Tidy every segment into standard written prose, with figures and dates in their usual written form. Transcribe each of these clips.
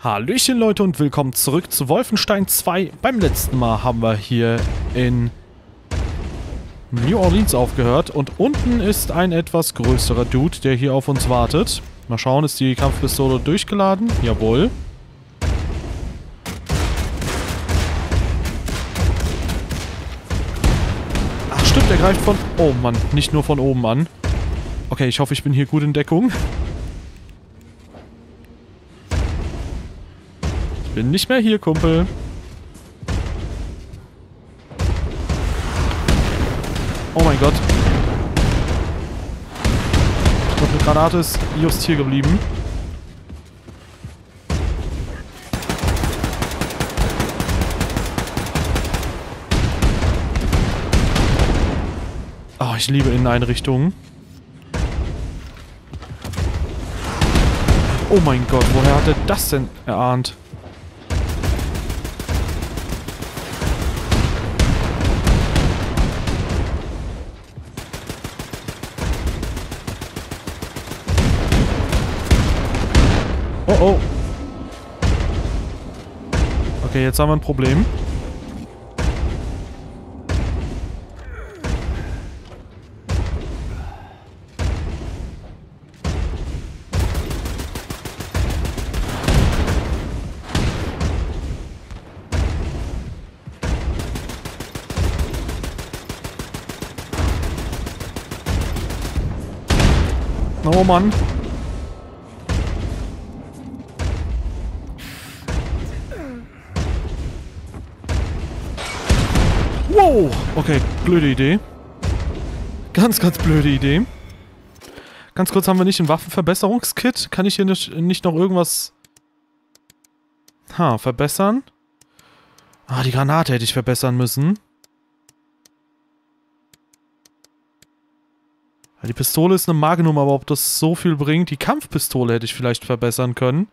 Hallöchen Leute und willkommen zurück zu Wolfenstein 2. Beim letzten Mal haben wir hier in New Orleans aufgehört und unten ist ein etwas größerer Dude, der hier auf uns wartet. Mal schauen, ist die Kampfpistole durchgeladen? Jawohl. Ach stimmt, der greift von... Oh Mann, nicht nur von oben an. Okay, ich hoffe, ich bin hier gut in Deckung. Bin nicht mehr hier, Kumpel. Oh mein Gott. Ich glaube, eine Granate ist just hier geblieben. Oh, ich liebe Inneneinrichtungen. Oh mein Gott, woher hat er das denn erahnt? Oh oh. Okay, jetzt haben wir ein Problem. Oh Mann. Wow! Okay, blöde Idee. Ganz blöde Idee. Ganz kurz, haben wir nicht ein Waffenverbesserungskit? Kann ich hier nicht noch irgendwas... verbessern? Ah, die Granate hätte ich verbessern müssen. Ja, die Pistole ist eine Magnum, aber ob das so viel bringt... Die Kampfpistole hätte ich vielleicht verbessern können.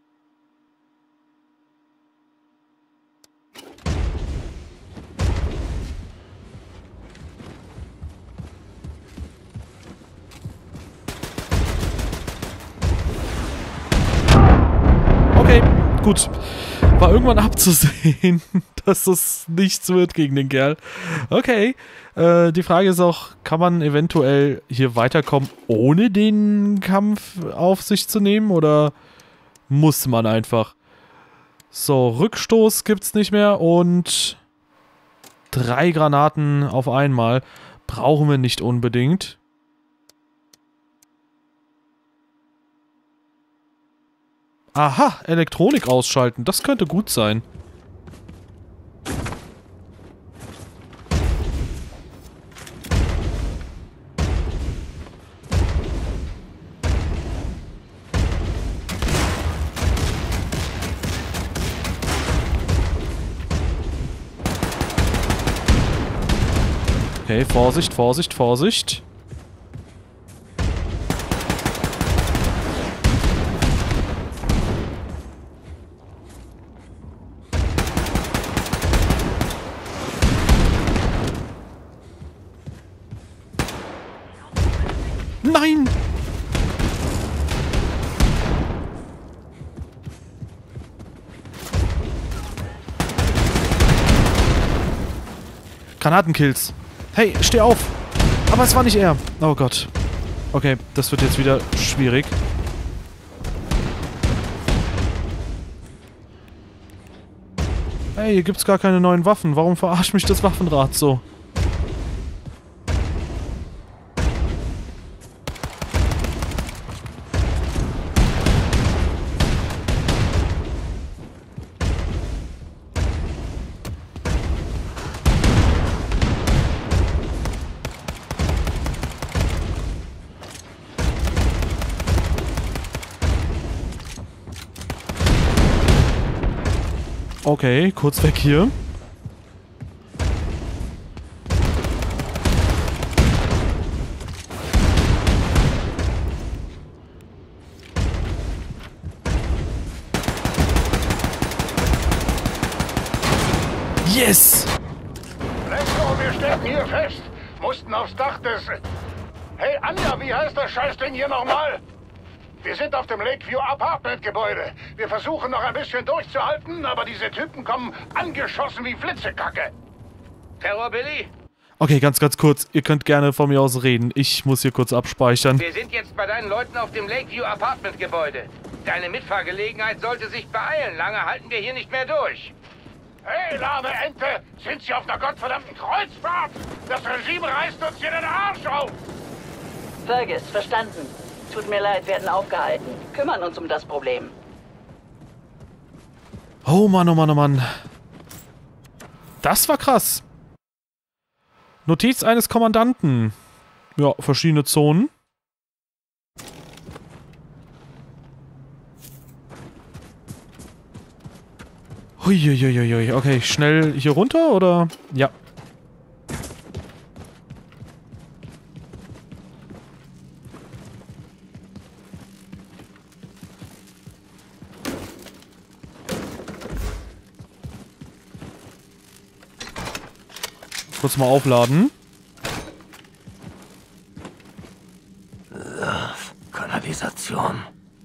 Okay, gut. War irgendwann abzusehen, dass das nichts wird gegen den Kerl. Okay, die Frage ist auch, kann man eventuell hier weiterkommen, ohne den Kampf auf sich zu nehmen? Oder muss man einfach? So, Rückstoß gibt's nicht mehr und 3 Granaten auf einmal brauchen wir nicht unbedingt. Aha, Elektronik ausschalten. Das könnte gut sein. Okay, Vorsicht, Vorsicht, Vorsicht. Nein! Granatenkills. Hey, steh auf! Aber es war nicht er. Oh Gott. Okay, das wird jetzt wieder schwierig. Hey, hier gibt's gar keine neuen Waffen. Warum verarscht mich das Waffenrad so? Okay, kurz weg hier. Yes! Let's go, wir stecken hier fest. Mussten aufs Dach des... Hey, Anja, wie heißt das Scheißding hier nochmal? Wir sind auf dem Lakeview Apartment Gebäude. Wir versuchen noch ein bisschen durchzuhalten, aber diese Typen kommen angeschossen wie Flitzekacke. Terror Billy? Okay, ganz kurz. Ihr könnt gerne von mir aus reden. Ich muss hier kurz abspeichern. Wir sind jetzt bei deinen Leuten auf dem Lakeview Apartment Gebäude. Deine Mitfahrgelegenheit sollte sich beeilen. Lange halten wir hier nicht mehr durch. Hey, lahme Ente! Sind Sie auf einer gottverdammten Kreuzfahrt? Das Regime reißt uns hier den Arsch auf! Fergus, verstanden. Tut mir leid, werden aufgehalten. Kümmern uns um das Problem. Oh Mann, oh Mann, oh Mann. Das war krass. Notiz eines Kommandanten. Ja, verschiedene Zonen. Huiuiuiui. Okay, schnell hier runter, oder? Ja. Kurz mal aufladen. Kanalisation.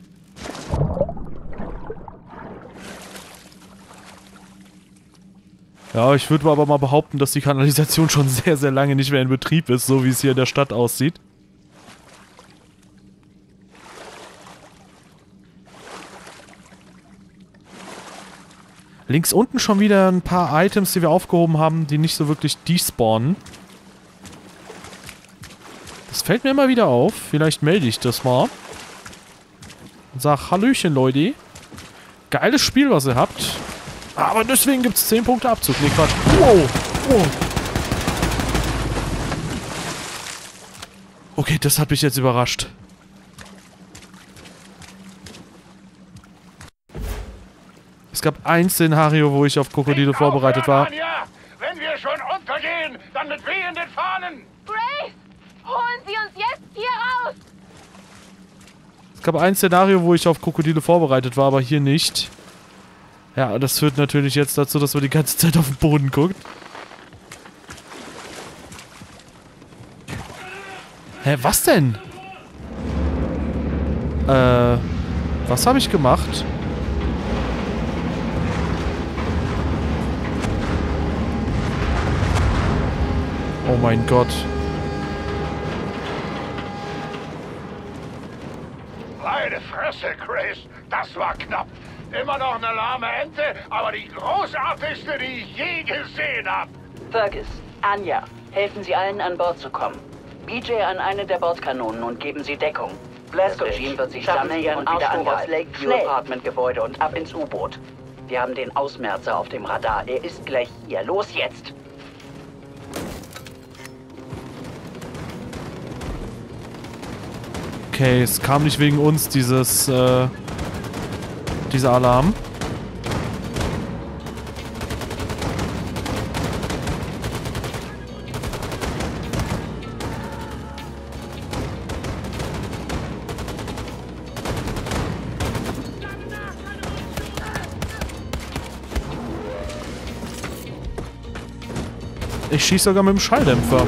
Ja, ich würde aber mal behaupten, dass die Kanalisation schon sehr lange nicht mehr in Betrieb ist, so wie es hier in der Stadt aussieht. Links unten schon wieder ein paar Items, die wir aufgehoben haben, die nicht so wirklich despawnen. Das fällt mir immer wieder auf. Vielleicht melde ich das mal. Und sag, Hallöchen, Leute. Geiles Spiel, was ihr habt. Aber deswegen gibt es 10 Punkte Abzug. Nee, Quatsch. Wow. Wow. Okay, das hat mich jetzt überrascht. Es gab ein Szenario, wo ich auf Krokodile vorbereitet war. Anja! Wenn wir schon untergehen, dann mit wehenden Fahnen! Grace! Holen Sie uns jetzt hier raus! Es gab ein Szenario, wo ich auf Krokodile vorbereitet war, aber hier nicht. Ja, das führt natürlich jetzt dazu, dass man die ganze Zeit auf den Boden guckt. Hä, was denn? Was habe ich gemacht? Oh mein Gott. Meine Fresse, Grace, das war knapp. Immer noch eine lahme Ente, aber die großartigste, die ich je gesehen habe. Fergus, Anja, helfen Sie allen an Bord zu kommen. BJ an eine der Bordkanonen und geben Sie Deckung. Das Regime wird sich sammeln und wieder an das Lakeview Apartment Gebäude und ab ins U-Boot. Wir haben den Ausmerzer auf dem Radar. Er ist gleich hier. Los jetzt! Okay, es kam nicht wegen uns dieser Alarm. Ich schieße sogar mit dem Schalldämpfer.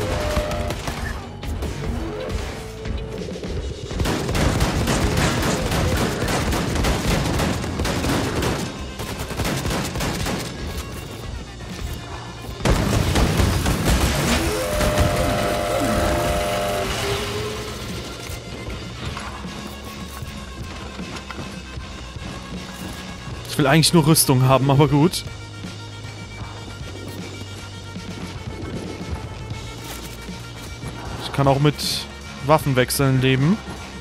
Ich will eigentlich nur Rüstung haben, aber gut. Ich kann auch mit Waffenwechseln leben.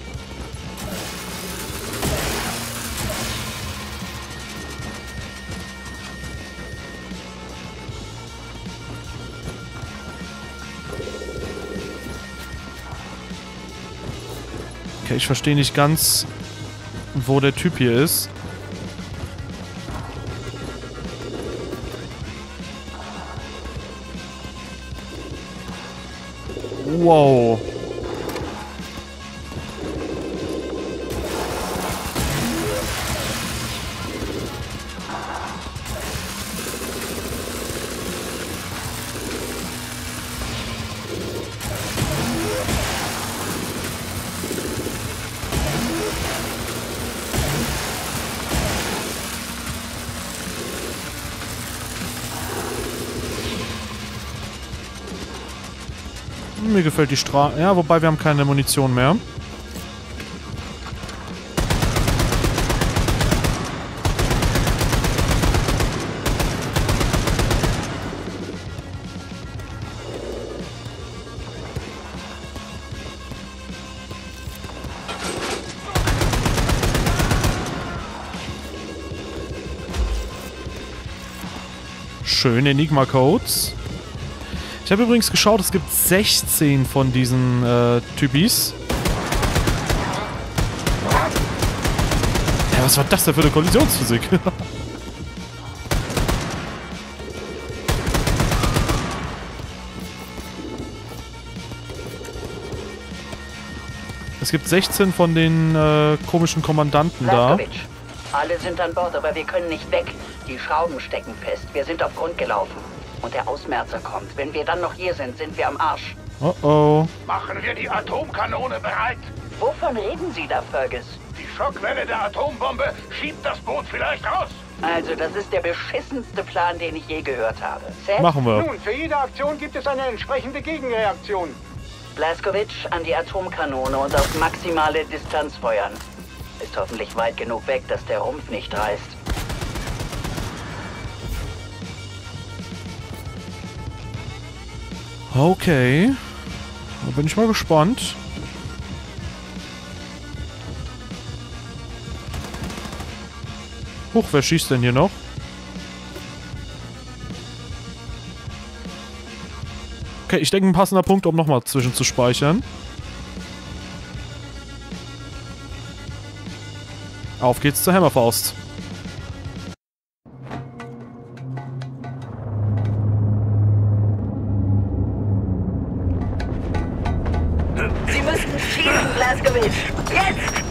Okay, ich verstehe nicht ganz, wo der Typ hier ist. Wow. Mir gefällt die Straße. Ja, wobei wir haben keine Munition mehr. Schön, Enigma-Codes. Ich habe übrigens geschaut, es gibt 16 von diesen Typis. Ja, was war das denn für eine Kollisionsphysik? Es gibt 16 von den komischen Kommandanten da. Blazkowicz, alle sind an Bord, aber wir können nicht weg. Die Schrauben stecken fest. Wir sind auf Grund gelaufen. Und der Ausmerzer kommt. Wenn wir dann noch hier sind, sind wir am Arsch. Oh oh. Machen wir die Atomkanone bereit. Wovon reden Sie da, Fergus? Die Schockwelle der Atombombe schiebt das Boot vielleicht raus. Also, das ist der beschissenste Plan, den ich je gehört habe. Seth? Machen wir. Nun, für jede Aktion gibt es eine entsprechende Gegenreaktion. Blazkowicz an die Atomkanone und auf maximale Distanz feuern. Ist hoffentlich weit genug weg, dass der Rumpf nicht reißt. Okay. Da bin ich mal gespannt. Huch, wer schießt denn hier noch? Okay, ich denke, ein passender Punkt, um nochmal zwischenzuspeichern. Auf geht's zur Hammerfaust. Sie müssen schießen, Blazkowicz! Jetzt!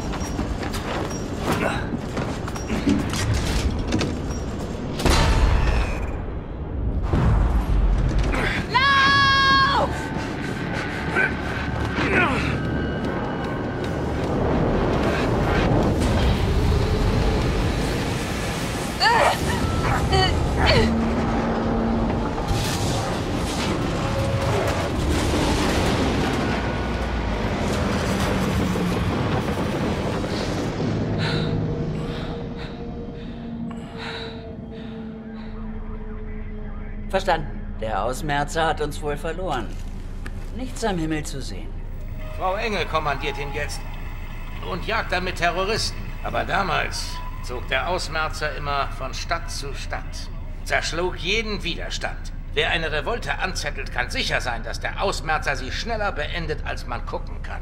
Verstanden. Der Ausmerzer hat uns wohl verloren. Nichts am Himmel zu sehen. Frau Engel kommandiert ihn jetzt und jagt damit Terroristen. Aber damals zog der Ausmerzer immer von Stadt zu Stadt, zerschlug jeden Widerstand. Wer eine Revolte anzettelt, kann sicher sein, dass der Ausmerzer sie schneller beendet, als man gucken kann.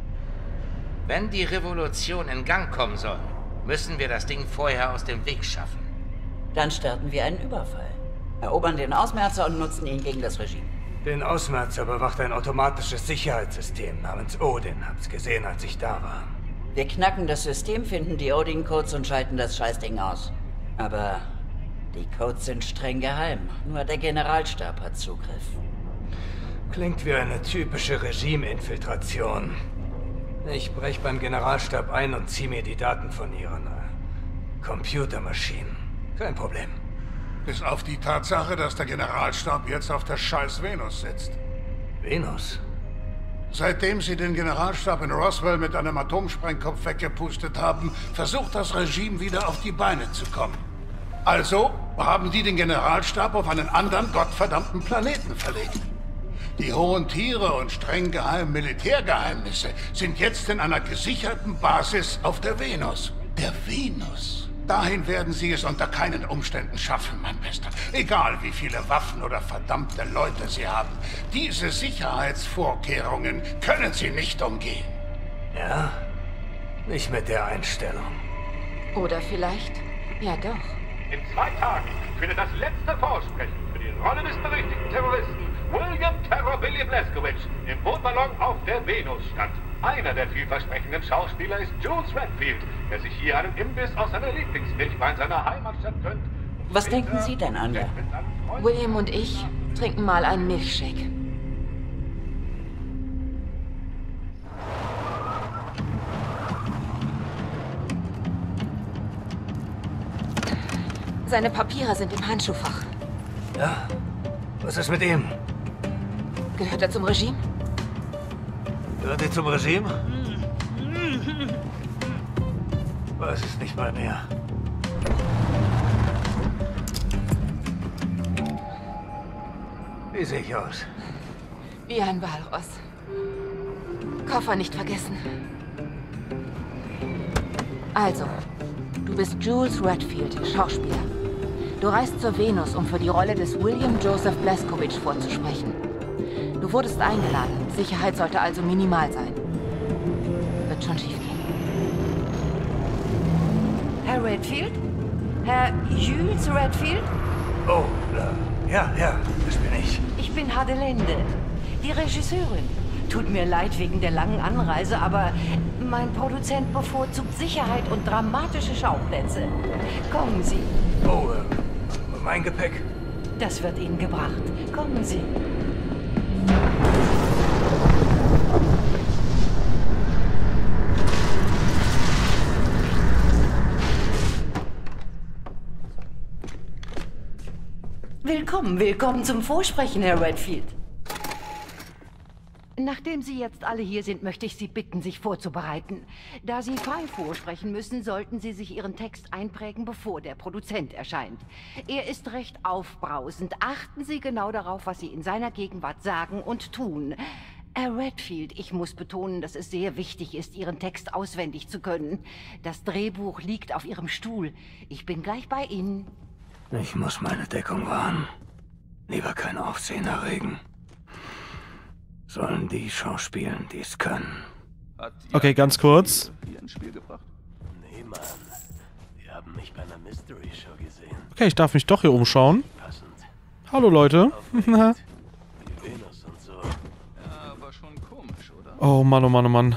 Wenn die Revolution in Gang kommen soll, müssen wir das Ding vorher aus dem Weg schaffen. Dann starten wir einen Überfall. Erobern den Ausmerzer und nutzen ihn gegen das Regime. Den Ausmerzer bewacht ein automatisches Sicherheitssystem namens Odin. Hab's gesehen, als ich da war. Wir knacken das System, finden die Odin-Codes und schalten das Scheißding aus. Aber die Codes sind streng geheim. Nur der Generalstab hat Zugriff. Klingt wie eine typische Regime-Infiltration. Ich brech beim Generalstab ein und zieh mir die Daten von ihren Computermaschinen. Kein Problem. Bis auf die Tatsache, dass der Generalstab jetzt auf der scheiß Venus sitzt. Venus? Seitdem sie den Generalstab in Roswell mit einem Atomsprengkopf weggepustet haben, versucht das Regime wieder auf die Beine zu kommen. Also haben die den Generalstab auf einen anderen gottverdammten Planeten verlegt. Die hohen Tiere und streng geheimen Militärgeheimnisse sind jetzt in einer gesicherten Basis auf der Venus. Der Venus. Dahin werden sie es unter keinen Umständen schaffen, mein Bester. Egal wie viele Waffen oder verdammte Leute sie haben. Diese Sicherheitsvorkehrungen können sie nicht umgehen. Ja? Nicht mit der Einstellung. Oder vielleicht? Ja doch. In 2 Tagen findet das letzte Vorsprechen für die Rolle des berüchtigten Terroristen William Terror Billy Blazkowicz im Wohnballon auf der Venus statt. Einer der vielversprechenden Schauspieler ist Jules Redfield, der sich hier einen Imbiss aus seiner Lieblingsmilchwein seiner Heimatstadt gönnt. Was denken Sie denn, Anja? William und ich trinken mal einen Milchshake. Seine Papiere sind im Handschuhfach. Ja? Was ist mit ihm? Gehört er zum Regime? Gehört ihr zum Regime? Weiß es nicht mal mehr. Wie sehe ich aus? Wie ein Walross. Koffer nicht vergessen. Also, du bist Jules Redfield, Schauspieler. Du reist zur Venus, um für die Rolle des William Joseph Blazkowicz vorzusprechen. Du wurdest eingeladen. Sicherheit sollte also minimal sein. Wird schon schief gehen. Herr Redfield? Herr Jules Redfield? Oh, ja, das bin ich. Ich bin Hadelinde, die Regisseurin. Tut mir leid wegen der langen Anreise, aber mein Produzent bevorzugt Sicherheit und dramatische Schauplätze. Kommen Sie. Oh, mein Gepäck. Das wird Ihnen gebracht. Kommen Sie. Willkommen zum Vorsprechen, Herr Redfield. Nachdem Sie jetzt alle hier sind, möchte ich Sie bitten, sich vorzubereiten. Da Sie frei vorsprechen müssen, sollten Sie sich Ihren Text einprägen, bevor der Produzent erscheint. Er ist recht aufbrausend. Achten Sie genau darauf, was Sie in seiner Gegenwart sagen und tun. Herr Redfield, ich muss betonen, dass es sehr wichtig ist, Ihren Text auswendig zu können. Das Drehbuch liegt auf Ihrem Stuhl. Ich bin gleich bei Ihnen. Ich muss meine Deckung wahren. Lieber kein Aufsehen erregen. Sollen die schauspielen, die es können. Okay, ganz kurz. Nee, Mann. Wir haben mich bei einer Mystery Show gesehen. Okay, ich darf mich doch hier umschauen. Hallo, Leute. Oh Mann, oh Mann, oh Mann.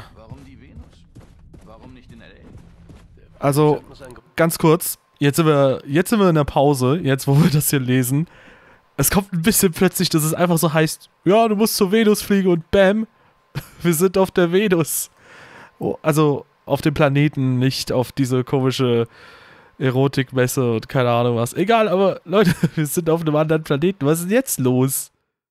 Also, ganz kurz. Jetzt sind wir in der Pause, jetzt wo wir das hier lesen. Es kommt ein bisschen plötzlich, dass es einfach so heißt, ja, du musst zur Venus fliegen und bam, wir sind auf der Venus. Oh, also auf dem Planeten, nicht auf diese komische Erotikmesse und keine Ahnung was. Egal, aber Leute, wir sind auf einem anderen Planeten. Was ist denn jetzt los?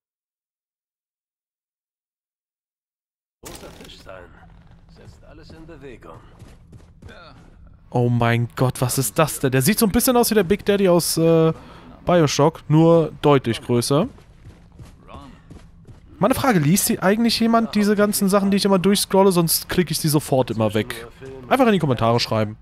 Großer Fisch sein. Setzt alles in Bewegung. Oh mein Gott, was ist das denn? Der sieht so ein bisschen aus wie der Big Daddy aus Bioshock, nur deutlich größer. Meine Frage, liest hier eigentlich jemand diese ganzen Sachen, die ich immer durchscrolle? Sonst klicke ich sie sofort immer weg. Einfach in die Kommentare schreiben.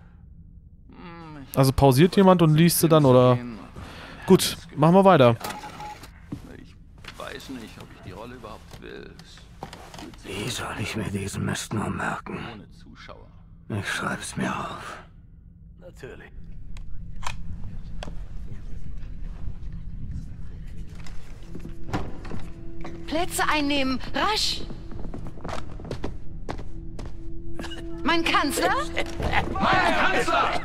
Also pausiert jemand und liest sie dann, oder? Gut, machen wir weiter. Ich weiß nicht, ob ich die Rolle überhaupt will. Wie soll ich mir diesen Mist nur merken? Ohne Zuschauer. Ich schreib's mir auf. Natürlich. Plätze einnehmen, rasch! Mein Kanzler? Mein Kanzler!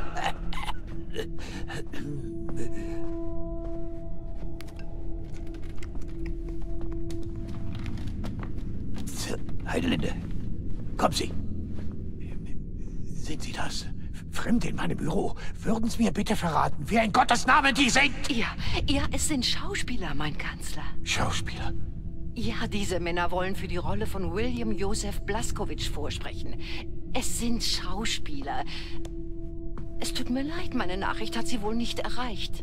Heidelinde, kommen Sie. Sind Sie das? Fremde in meinem Büro. Würden Sie mir bitte verraten, wer in Gottes Namen die sind? Ja, es sind Schauspieler, mein Kanzler. Schauspieler? Ja, diese Männer wollen für die Rolle von William Joseph Blazkowicz vorsprechen. Es sind Schauspieler. Es tut mir leid, meine Nachricht hat sie wohl nicht erreicht.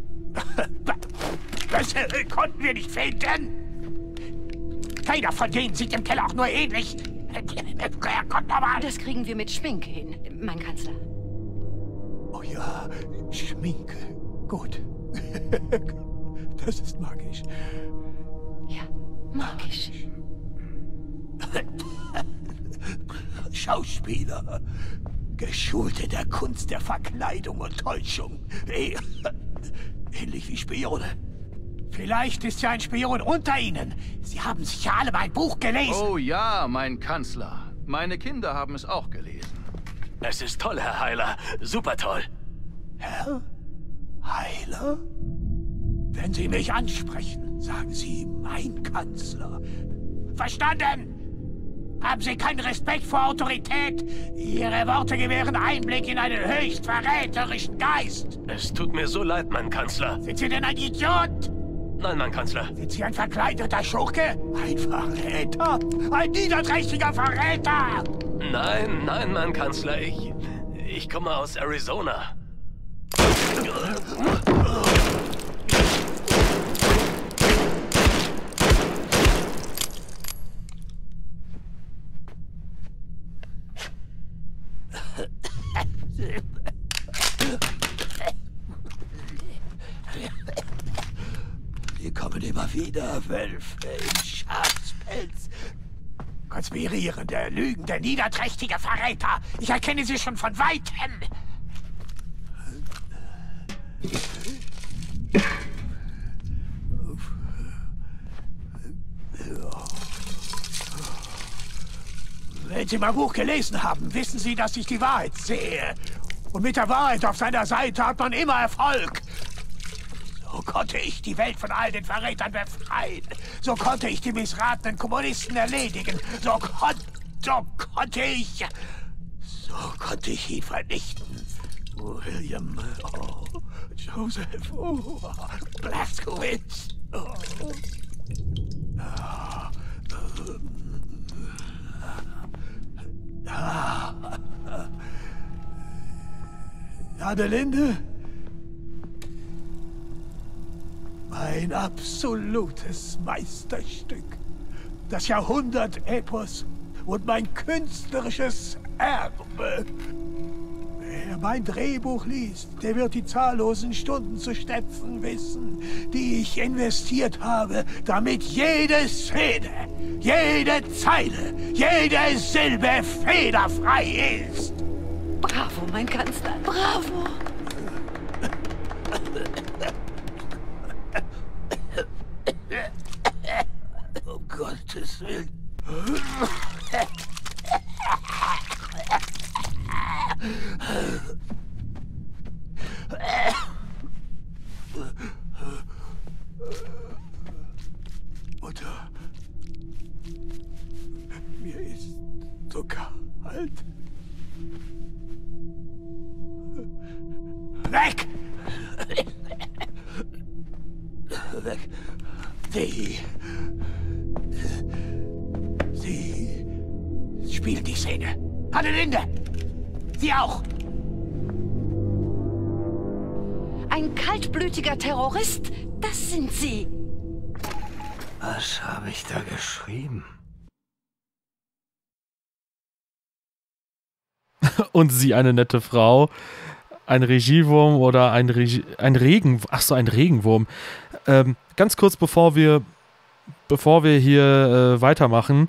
Das konnten wir nicht finden. Keiner von denen sieht im Keller auch nur ähnlich. Herrgott, nochmal. Das kriegen wir mit Schminke hin, mein Kanzler. Oh ja, Schminke. Gut. Das ist magisch. Ja, magisch. Schauspieler. Geschult in der Kunst der Verkleidung und Täuschung. Ähnlich wie Spione. Vielleicht ist ja ein Spion unter Ihnen. Sie haben sicher alle mein Buch gelesen. Oh ja, mein Kanzler. Meine Kinder haben es auch gelesen. Es ist toll, Herr Heiler. Super toll. Herr Heiler? Wenn Sie mich ansprechen, sagen Sie mein Kanzler. Verstanden? Haben Sie keinen Respekt vor Autorität? Ihre Worte gewähren Einblick in einen höchst verräterischen Geist. Es tut mir so leid, mein Kanzler. Sind Sie denn ein Idiot? Nein, mein Kanzler. Sind Sie ein verkleideter Schurke? Ein Verräter? Ein niederträchtiger Verräter! Nein, mein Kanzler. Ich komme aus Arizona. Sie kommen immer wieder, Wölfe im Schafspelz. Konspirierende, lügende, niederträchtige Verräter. Ich erkenne Sie schon von Weitem. Wenn Sie mein Buch gelesen haben, wissen Sie, dass ich die Wahrheit sehe. Und mit der Wahrheit auf seiner Seite hat man immer Erfolg. So konnte ich die Welt von all den Verrätern befreien. So konnte ich die missratenen Kommunisten erledigen. So konnte ich ihn vernichten. William, Joseph, Blazkowicz. Adelinde? Mein absolutes Meisterstück. Das Jahrhundert-Epos und mein künstlerisches Erbe. Wer mein Drehbuch liest, der wird die zahllosen Stunden zu schätzen wissen, die ich investiert habe, damit jede Szene, jede Zeile, jede Silbe fehlerfrei ist. Bravo, mein Kanzler, bravo! Um Gottes Willen. Mutter, mir ist so kalt. Weg! Weg! Sie spielt die Szene. Adelinde! Sie auch! Ein kaltblütiger Terrorist? Das sind Sie! Was habe ich da geschrieben? Und sie eine nette Frau. Ein Regiewurm oder ein Regenwurm. Ganz kurz, bevor wir hier weitermachen.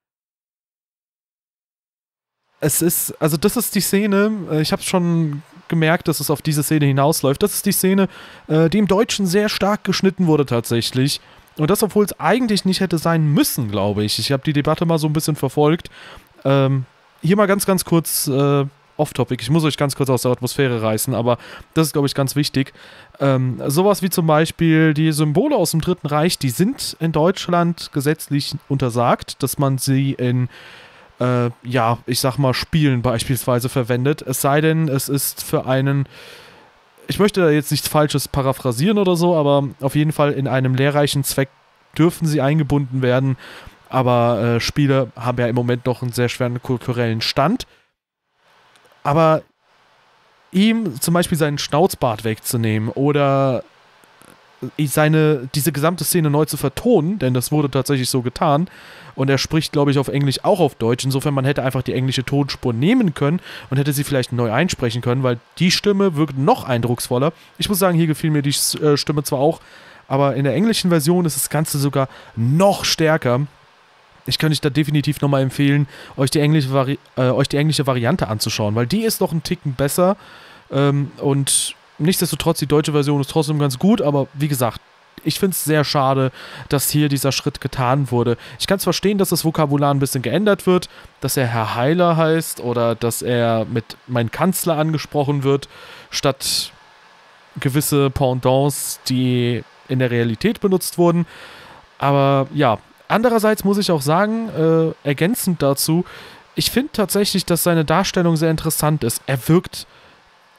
Das ist die Szene, ich habe schon gemerkt, dass es auf diese Szene hinausläuft. Das ist die Szene, die im Deutschen sehr stark geschnitten wurde tatsächlich. Und das, obwohl es eigentlich nicht hätte sein müssen, glaube ich. Ich habe die Debatte mal so ein bisschen verfolgt. Hier mal ganz kurz off-topic. Ich muss euch ganz kurz aus der Atmosphäre reißen, aber das ist, glaube ich, ganz wichtig. Sowas wie zum Beispiel die Symbole aus dem Dritten Reich, die sind in Deutschland gesetzlich untersagt, dass man sie in ich sag mal, Spielen beispielsweise verwendet. Es sei denn, es ist für einen, ich möchte da jetzt nichts Falsches paraphrasieren oder so, aber auf jeden Fall in einem lehrreichen Zweck dürfen sie eingebunden werden. Aber Spiele haben ja im Moment noch einen sehr schweren kulturellen Stand. Aber ihm zum Beispiel seinen Schnauzbart wegzunehmen oder diese gesamte Szene neu zu vertonen, denn das wurde tatsächlich so getan, und er spricht, glaube ich, auf Englisch auch auf Deutsch, insofern man hätte einfach die englische Tonspur nehmen können und hätte sie vielleicht neu einsprechen können, weil die Stimme wirkt noch eindrucksvoller. Ich muss sagen, hier gefiel mir die Stimme zwar auch, aber in der englischen Version ist das Ganze sogar noch stärker. Ich kann euch da definitiv nochmal empfehlen, euch die englische Variante anzuschauen, weil die ist noch einen Ticken besser, und nichtsdestotrotz, die deutsche Version ist trotzdem ganz gut, aber wie gesagt, ich finde es sehr schade, dass hier dieser Schritt getan wurde. Ich kann es verstehen, dass das Vokabular ein bisschen geändert wird, dass er Herr Heiler heißt oder dass er mit mein Kanzler angesprochen wird, statt gewisse Pendants, die in der Realität benutzt wurden. Aber ja, andererseits muss ich auch sagen, ergänzend dazu, ich finde tatsächlich, dass seine Darstellung sehr interessant ist. Er wirkt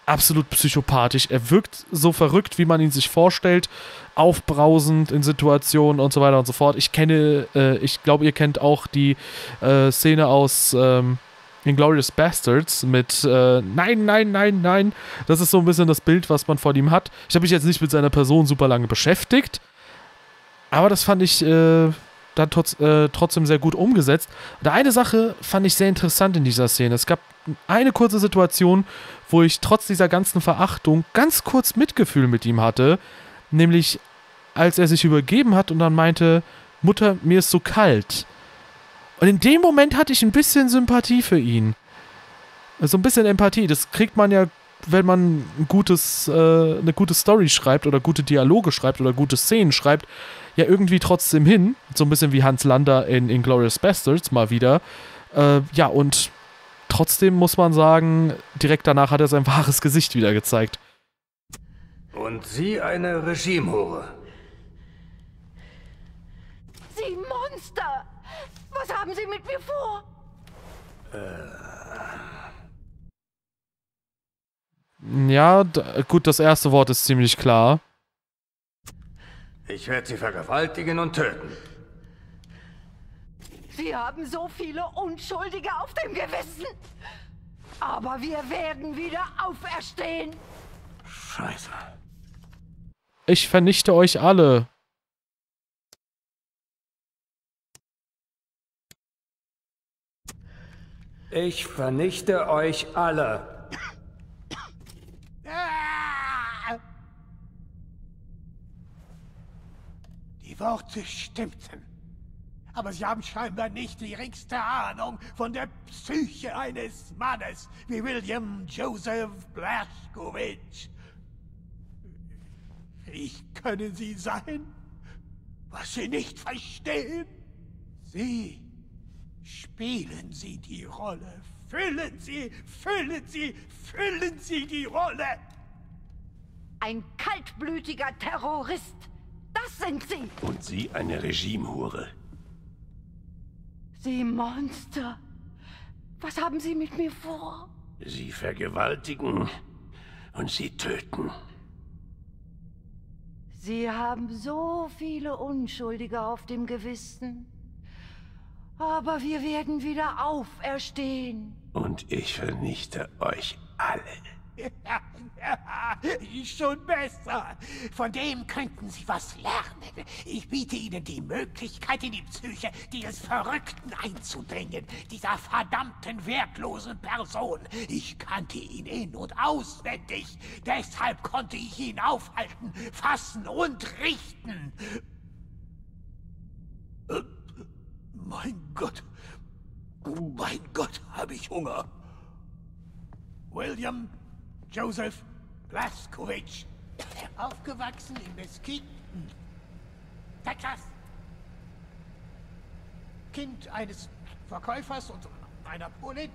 absolut psychopathisch. Er wirkt so verrückt, wie man ihn sich vorstellt, aufbrausend in Situationen und so weiter und so fort. Ich glaube, ihr kennt auch die Szene aus Inglourious Bastards mit Nein, nein, nein, nein. Das ist so ein bisschen das Bild, was man von ihm hat. Ich habe mich jetzt nicht mit seiner Person super lange beschäftigt, aber das fand ich dann trotzdem sehr gut umgesetzt. Und eine Sache fand ich sehr interessant in dieser Szene. Es gab eine kurze Situation, wo ich trotz dieser ganzen Verachtung ganz kurz Mitgefühl mit ihm hatte, nämlich als er sich übergeben hat und dann meinte, Mutter, mir ist so kalt. Und in dem Moment hatte ich ein bisschen Sympathie für ihn. Also ein bisschen Empathie. Das kriegt man ja, wenn man eine gute Story schreibt oder gute Dialoge schreibt oder gute Szenen schreibt, ja irgendwie trotzdem hin. So ein bisschen wie Hans Lander in Inglourious Bastards mal wieder. Ja, und trotzdem muss man sagen, direkt danach hat er sein wahres Gesicht wieder gezeigt. Und Sie eine Regimehure. Sie Monster! Was haben Sie mit mir vor? Ja, gut, das erste Wort ist ziemlich klar. Ich werde Sie vergewaltigen und töten. Sie haben so viele Unschuldige auf dem Gewissen. Aber wir werden wieder auferstehen. Scheiße. Ich vernichte euch alle. Ich vernichte euch alle. Die Worte stimmten. Aber sie haben scheinbar nicht die geringste Ahnung von der Psyche eines Mannes wie William Joseph Blazkowicz. Wie können Sie sein, was Sie nicht verstehen? Sie spielen Sie die Rolle. Füllen Sie die Rolle. Ein kaltblütiger Terrorist. Das sind Sie. Und Sie eine Regimehure. Sie Monster. Was haben Sie mit mir vor? Sie vergewaltigen und Sie töten. Sie haben so viele Unschuldige auf dem Gewissen. Aber wir werden wieder auferstehen. Und ich vernichte euch alle. Schon besser. Von dem könnten Sie was lernen. Ich biete Ihnen die Möglichkeit, in die Psyche dieses Verrückten einzudringen. Dieser verdammten, wertlosen Person. Ich kannte ihn in- und auswendig. Deshalb konnte ich ihn aufhalten, fassen und richten. Mein Gott, habe ich Hunger. William Joseph Blazkowicz, aufgewachsen in Mesquite, Texas. Kind eines Verkäufers und einer Polin.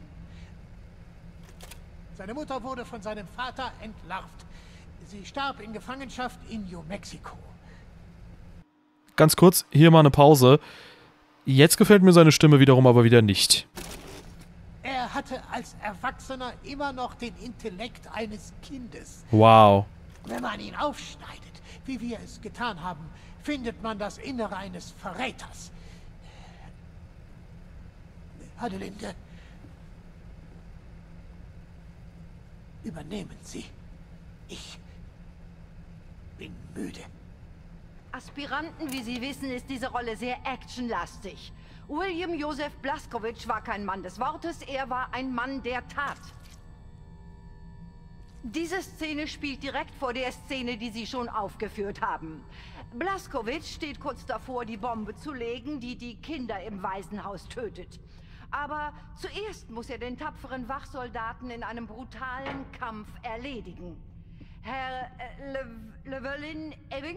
Seine Mutter wurde von seinem Vater entlarvt. Sie starb in Gefangenschaft in New Mexico. Ganz kurz, hier mal eine Pause. Jetzt gefällt mir seine Stimme wiederum aber wieder nicht. Er hatte als Erwachsener immer noch den Intellekt eines Kindes. Wow. Wenn man ihn aufschneidet, wie wir es getan haben, findet man das Innere eines Verräters. Adelinde, übernehmen Sie. Ich bin müde. Aspiranten, wie Sie wissen, ist diese Rolle sehr actionlastig. William Joseph Blazkowicz war kein Mann des Wortes, er war ein Mann der Tat. Diese Szene spielt direkt vor der Szene, die Sie schon aufgeführt haben. Blazkowicz steht kurz davor, die Bombe zu legen, die die Kinder im Waisenhaus tötet. Aber zuerst muss er den tapferen Wachsoldaten in einem brutalen Kampf erledigen. Herr Llewellyn Ewing?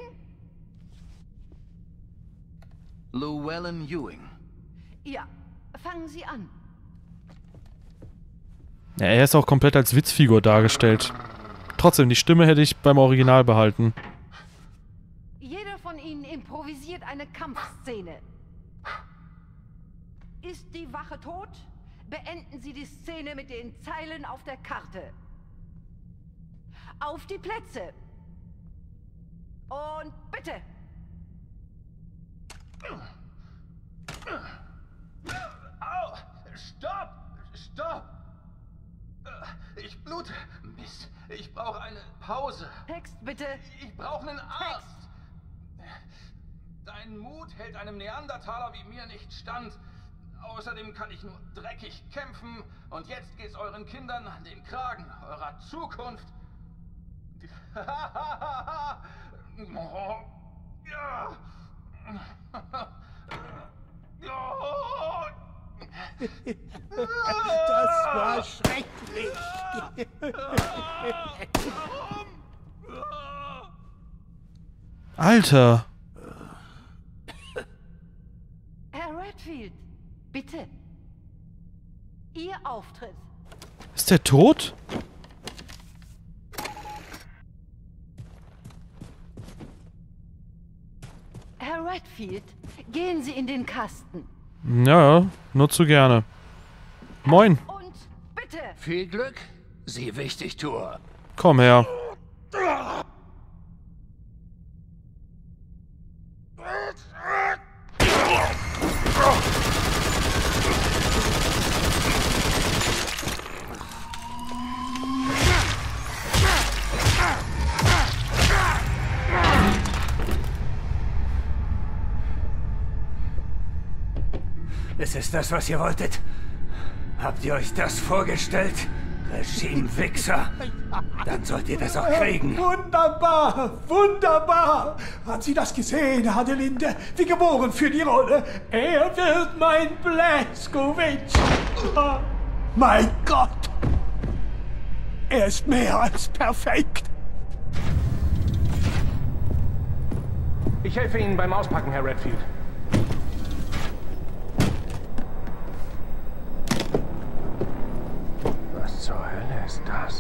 Llewellyn Ewing. Ja, fangen Sie an. Ja, er ist auch komplett als Witzfigur dargestellt. Trotzdem, die Stimme hätte ich beim Original behalten. Jeder von Ihnen improvisiert eine Kampfszene. Ist die Wache tot? Beenden Sie die Szene mit den Zeilen auf der Karte. Auf die Plätze. Und bitte. Au! Stopp! Stopp! Ich blute. Mist. Ich brauche eine Pause. Text bitte. Ich brauche einen Arzt. Dein Mut hält einem Neandertaler wie mir nicht stand. Außerdem kann ich nur dreckig kämpfen. Und jetzt geht's euren Kindern an den Kragen eurer Zukunft. Das war schrecklich. Alter. Herr Redfield, bitte. Ihr Auftritt. Ist der tot? Herr Redfield, gehen Sie in den Kasten. Ja, nur zu gerne. Moin. Und bitte. Viel Glück, Sie Wichtigtuer. Komm her. Ist es das, was ihr wolltet? Habt ihr euch das vorgestellt? Regime-Wichser? Dann sollt ihr das auch kriegen. Wunderbar, wunderbar. Haben Sie das gesehen, Adelinde? Wie geboren für die Rolle. Er wird mein Blazkowicz. Oh, mein Gott. Er ist mehr als perfekt. Ich helfe Ihnen beim Auspacken, Herr Redfield. Was zur Hölle ist das?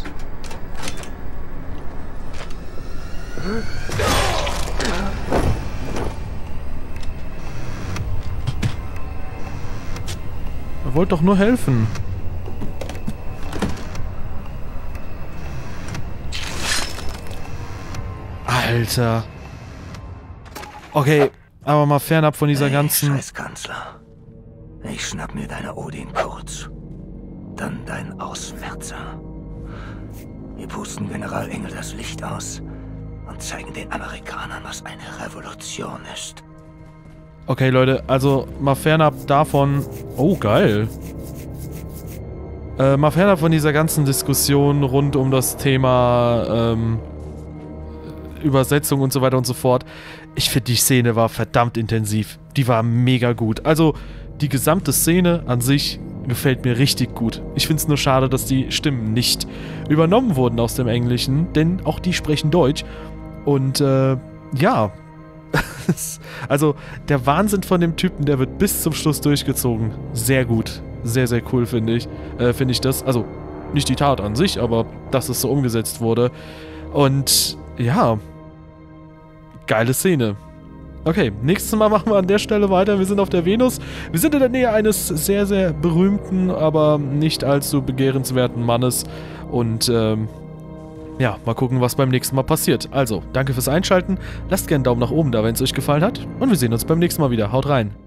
Er wollte doch nur helfen. Alter. Okay, aber mal fernab von dieser ganzen... Scheißkanzler. Ich schnapp mir deine Odin kurz. Dann dein Ausmerzer. Wir pusten General Engel das Licht aus und zeigen den Amerikanern, was eine Revolution ist. Okay, Leute, also mal fernab davon... Oh, geil. Mal fernab von dieser ganzen Diskussion rund um das Thema Übersetzung und so weiter und so fort. Ich finde, die Szene war verdammt intensiv. Die war mega gut. Also, die gesamte Szene an sich gefällt mir richtig gut. Ich finde es nur schade, dass die Stimmen nicht übernommen wurden aus dem Englischen, denn auch die sprechen Deutsch. Und, ja... Also, der Wahnsinn von dem Typen, der wird bis zum Schluss durchgezogen. Sehr gut. Sehr, sehr cool, finde ich. Finde ich das. Also, nicht die Tat an sich, aber dass es so umgesetzt wurde. Und, ja. Geile Szene. Okay, nächstes Mal machen wir an der Stelle weiter. Wir sind auf der Venus. Wir sind in der Nähe eines sehr, sehr berühmten, aber nicht allzu begehrenswerten Mannes. Und, ja, mal gucken, was beim nächsten Mal passiert. Also, danke fürs Einschalten. Lasst gerne einen Daumen nach oben da, wenn es euch gefallen hat. Und wir sehen uns beim nächsten Mal wieder. Haut rein.